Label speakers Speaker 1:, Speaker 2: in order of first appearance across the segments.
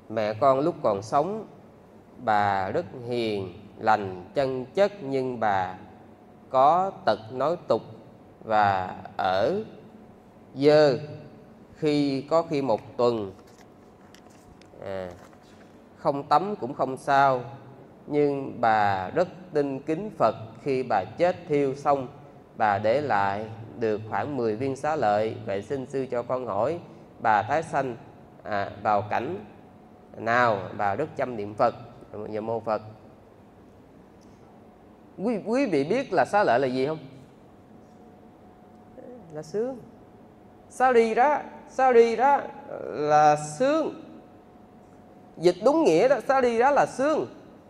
Speaker 1: Mẹ con lúc còn sống bà rất hiền lành chân chất, nhưng bà có tật nói tục và ở dơ. Có khi một tuần không tắm cũng không sao, nhưng bà rất tin kính Phật. Khi bà chết thiêu xong, bà để lại được khoảng 10 viên xá lợi. Vậy xin sư cho con hỏi, bà tái sanh vào cảnh nào? Bà rất chăm niệm Phật. Nam mô Phật. Quý vị biết là xá lợi là gì không? Là xương. Sa đi đó là xương. Dịch đúng nghĩa đó, sa đi đó là xương.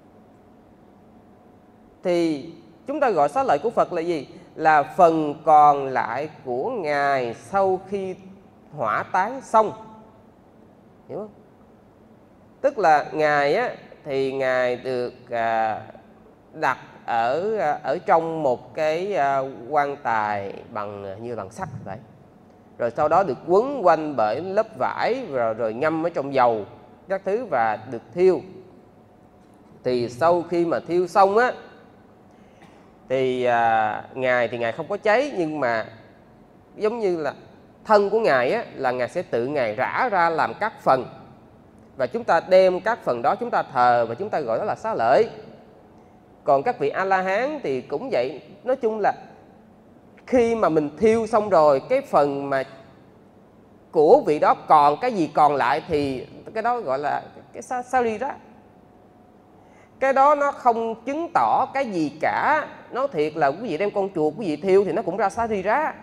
Speaker 1: Thì chúng ta gọi xá lợi của Phật là gì? Là phần còn lại của Ngài sau khi hỏa táng xong. Hiểu không? Tức là Ngài á, thì Ngài được đặt ở trong một cái quan tài như bằng sắt vậy. Rồi sau đó được quấn quanh bởi lớp vải, rồi ngâm ở trong dầu các thứ và được thiêu. Thì sau khi mà thiêu xong á, thì Ngài không có cháy, nhưng mà giống như là thân của Ngài á, là Ngài sẽ tự Ngài rã ra làm các phần. Và chúng ta đem các phần đó chúng ta thờ và chúng ta gọi đó là xá lợi. Còn các vị A-la-hán thì cũng vậy. Nói chung là khi mà mình thiêu xong rồi, cái phần mà của vị đó còn cái gì còn lại thì cái đó gọi là cái sarira. Cái đó nó không chứng tỏ cái gì cả. Nói thiệt là quý vị đem con chuột quý vị thiêu thì nó cũng ra sarira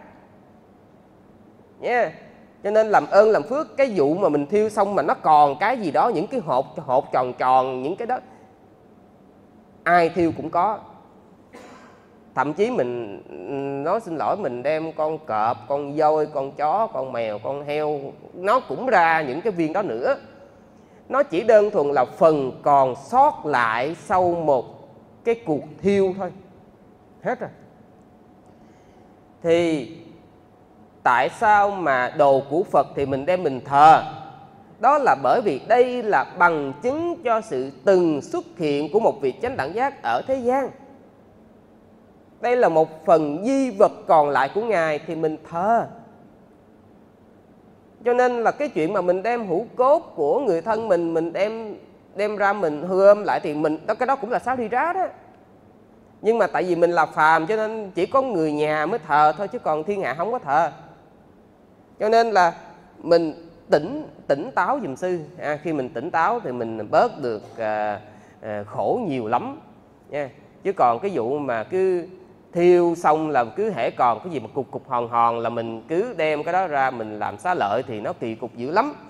Speaker 1: nha. Cho nên làm ơn làm phước, cái vụ mà mình thiêu xong mà nó còn cái gì đó, những cái hột tròn tròn, những cái đó ai thiêu cũng có. Thậm chí mình nói xin lỗi, mình đem con cọp, con voi, con chó, con mèo, con heo, nó cũng ra những cái viên đó nữa. Nó chỉ đơn thuần là phần còn sót lại sau một cái cuộc thiêu thôi. Hết rồi. Thì tại sao mà đồ của Phật thì mình đem mình thờ? Đó là bởi vì đây là bằng chứng cho sự từng xuất hiện của một vị chánh đẳng giác ở thế gian. Đây là một phần di vật còn lại của Ngài thì mình thờ. Cho nên là cái chuyện mà mình đem hũ cốt của người thân mình đem ra mình hư ôm lại thì cái đó cũng là xá ri rá đó. Nhưng mà tại vì mình là phàm cho nên chỉ có người nhà mới thờ thôi, chứ còn thiên hạ không có thờ. Cho nên là mình tỉnh táo giùm sư. Khi mình tỉnh táo thì mình bớt được khổ nhiều lắm nha. Chứ còn cái vụ mà cứ thiêu xong là cứ hễ còn cái gì mà cục hòn là mình cứ đem cái đó ra mình làm xá lợi thì nó kỳ cục dữ lắm.